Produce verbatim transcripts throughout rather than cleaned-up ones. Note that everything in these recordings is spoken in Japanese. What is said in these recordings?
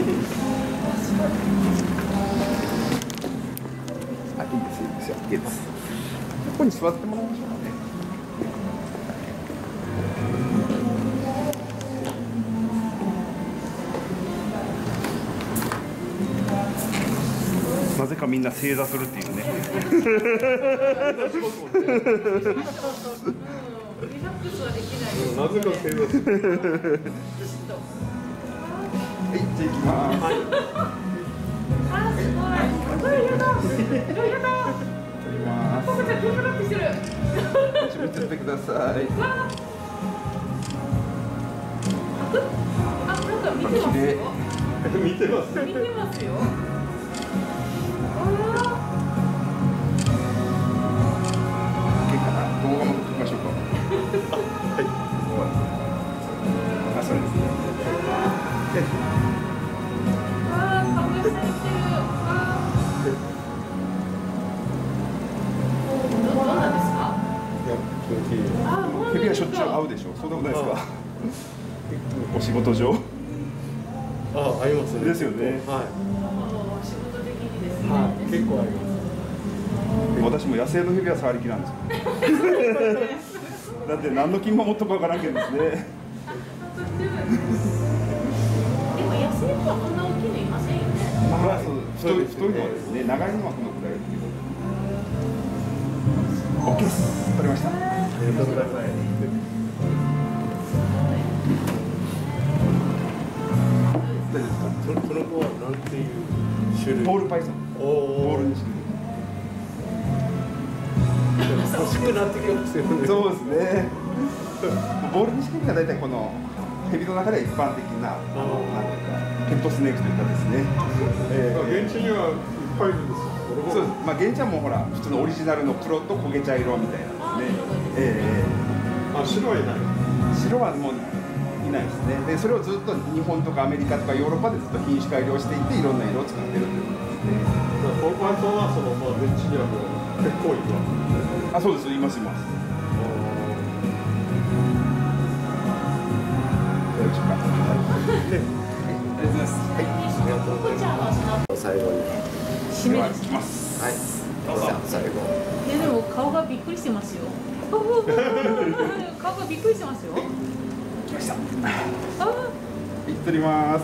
あ、いいですいいですよ、いいです。ここに座ってもらいましょうかね。なぜかみんな正座するっていうね。 なぜか正座する。 はい、じゃあ行きます。はい。 あ、すごい。ありがとう。ありがとう。 撮ります。 ポコちゃんテンプラップしてる。 自分撮ってください。 あ、なんか見てますよ。 見てます。 見てますよ。 動画も撮りましょうか。はい。あ、そうですね。 ああ、顔が下に来てる。ああ。どうなんですか。 いや、気持ちいい。 ああ、 首はしょっちゅう会うでしょ。そうでもないですか。お仕事上。 あ、合いますね。 ですよね。 はい。 仕事的にですね。 はい、結構合います。 私も野生の蛇は触りきなんですよ。だって何の金守っとかわからんけどですね。 でも野生とはこんな大きいのいませんよね。 まあ、そう太い太いのはですね、長いのはこのくらいですけど。オッケーです。取れました。 ありがとうございます。 大丈夫ですか。 そのこの子はなんていう種類？ ボールパイソン。 おお。 ボールにして。 欲しくなってきますよね。 そうですね。ボールニシキヘビが大体このヘビの中では一般的な、あのなんていうかケットスネークというかですね。えー、 現地にはいっぱいいるんですよ。 そうです。まあ現地はもうほら普通のオリジナルの黒と焦げ茶色みたいなですね。えあ、白はいない。 ー、白はもういないですね。でそれをずっと日本とかアメリカとかヨーロッパでずっと品種改良していていろんな色を使ってるということですね。 ポーパイソンはそのまあ現地にはもう結構いるわけですね。 あ、そうです。いますいます。よろしく。はい。ありがとうございます。はい。 ありがとうございます。最後に。 締めです。 いきます。 はい。どうぞ最後。 いやでも顔がびっくりしてますよ。顔がびっくりしてますよ。 来ました。 あはい、撮ります。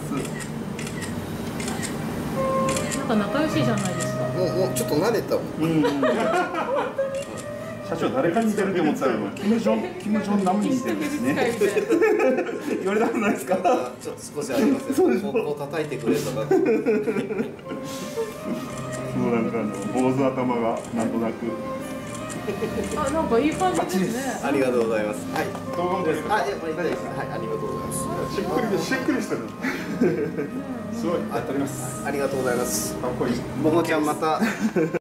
なんか仲良しじゃないですか。 もうもうちょっと慣れたもん。 うん。社長誰かに似てると思ったらキムジョンキムジョンナムに似てるんですね。言われたことないですか。 ちょっと少しありますね。 そうでしょ。 こうこう叩いてくれとか。 そうなんかあの坊主頭がなんとなく。 あ、なんかいい感じですね。 ありがとうございます。はい。 動画もですか。 あ、いや、これ大丈夫です。はい、ありがとうございます。 しっくりしっくりしてる。 すごい。あ、撮ります。 ありがとうございます。 かっこいい。 ももちゃんまた。